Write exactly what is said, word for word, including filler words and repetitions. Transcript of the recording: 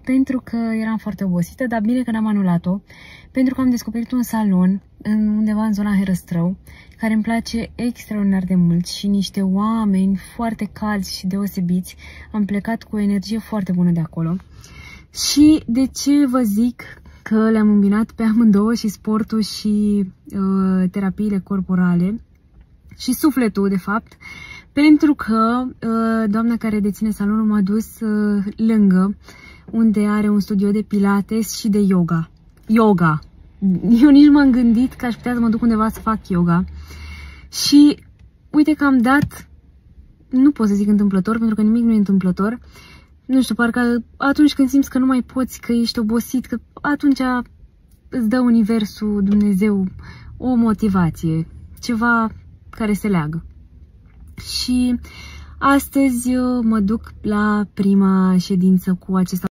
pentru că eram foarte obosită, dar bine că n-am anulat-o, pentru că am descoperit un salon în, undeva în zona Herăstrău, care îmi place extraordinar de mult și niște oameni foarte calzi și deosebiți. Am plecat cu o energie foarte bună de acolo. Și de ce vă zic că le-am îmbinat pe amândouă, și sportul și uh, terapiile corporale și sufletul, de fapt? Pentru că uh, doamna care deține salonul m-a dus uh, lângă, unde are un studio de pilates și de yoga. Yoga! Eu nici m-am gândit că aș putea să mă duc undeva să fac yoga. Și uite că am dat, nu pot să zic întâmplător, pentru că nimic nu e întâmplător. Nu știu, parcă atunci când simți că nu mai poți, că ești obosit, că atunci îți dă Universul, Dumnezeu, o motivație, ceva care se leagă. Și astăzi mă duc la prima ședință cu acesta.